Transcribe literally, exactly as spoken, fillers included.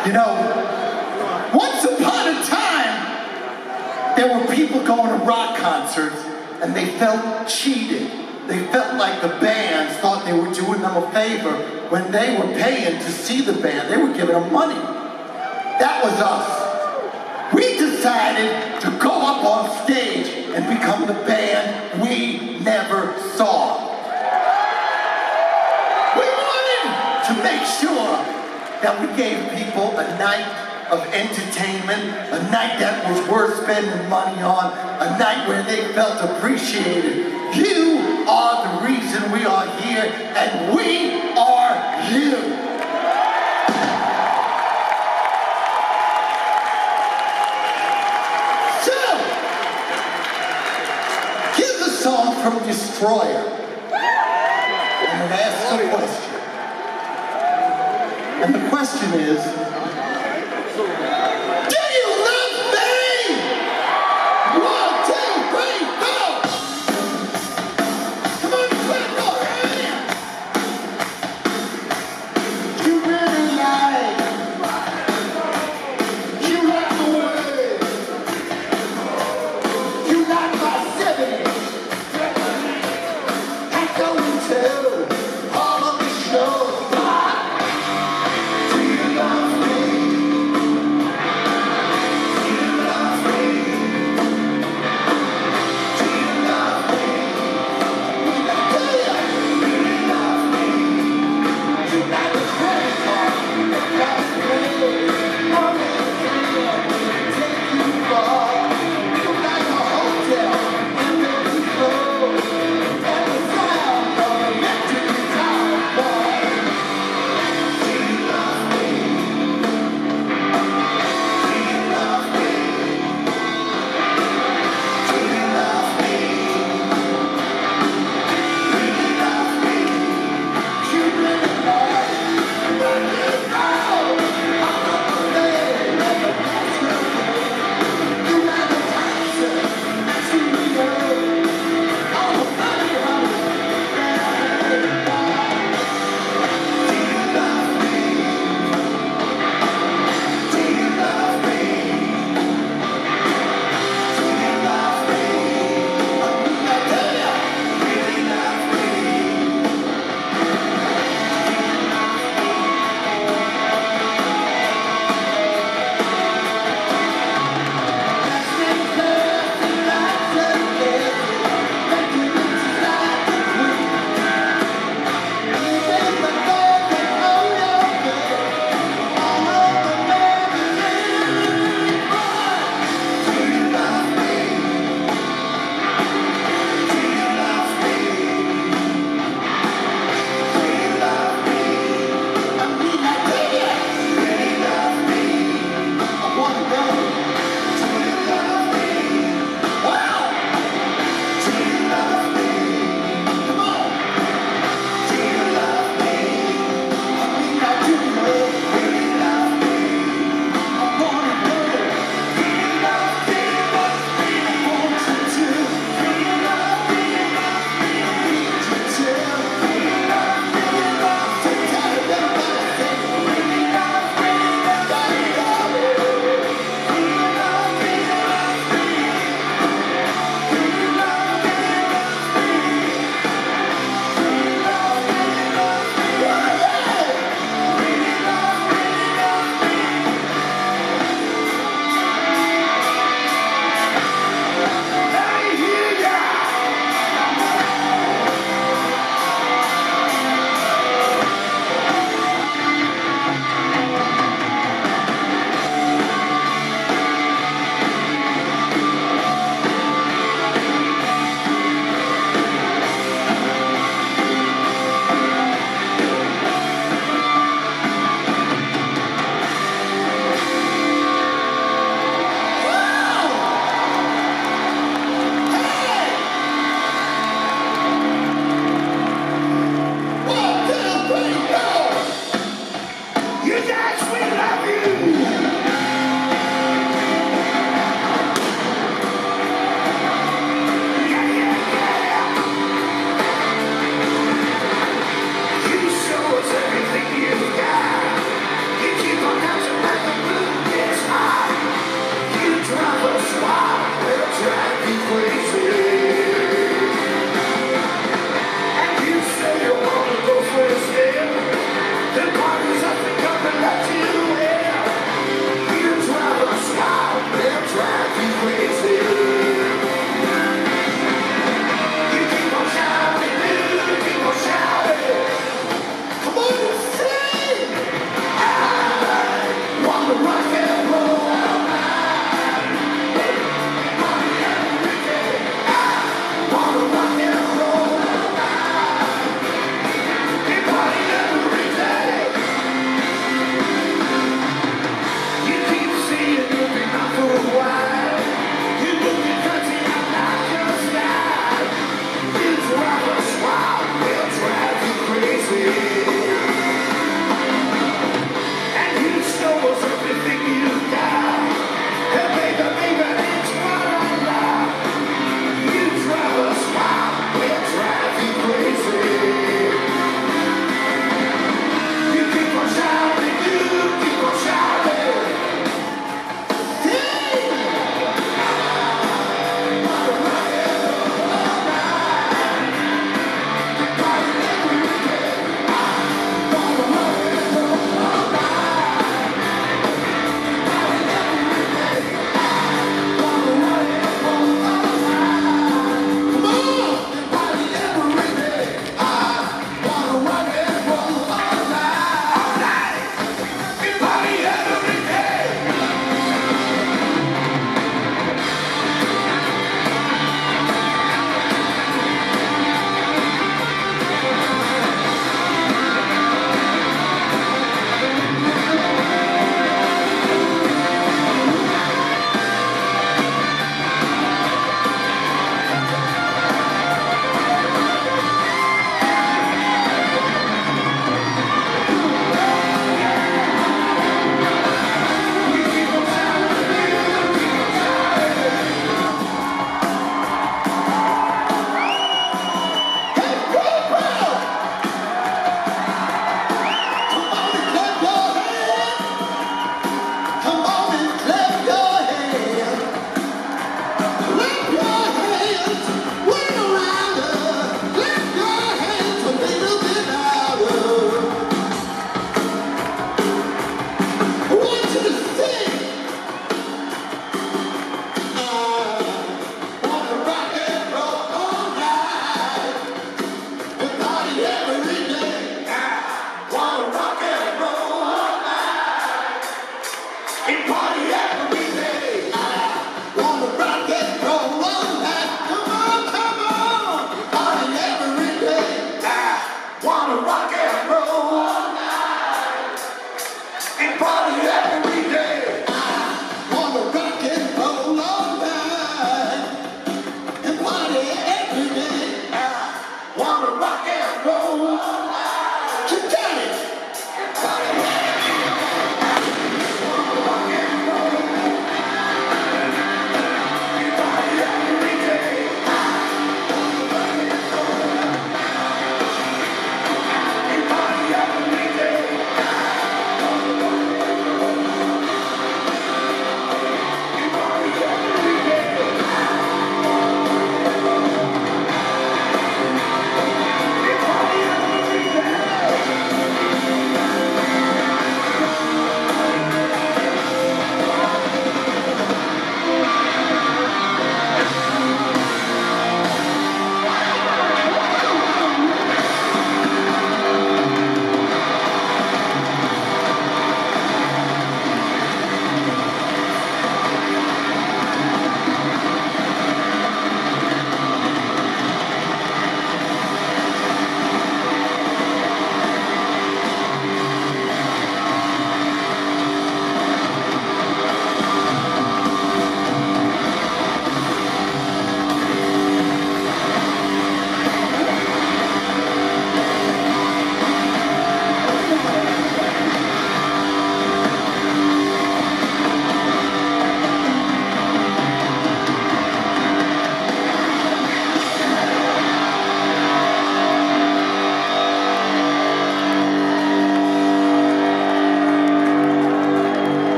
You know, once upon a time, there were people going to rock concerts and they felt cheated. They felt like the bands thought they were doing them a favor when they were paying to see the band. They were giving them money. That was us. We decided to go up on stage and become the band we never saw. We wanted to make sure that we gave people a night of entertainment, a night that was worth spending money on, a night where they felt appreciated. You are the reason we are here, and we are you. So, here's a song from Destroyer, and it asks a question. And the question is, do you love me? One, two, three, go! Come on, quick, go ahead! You really like, you like the way, you like my seventies. I go and tell all of the shows. Do you love me?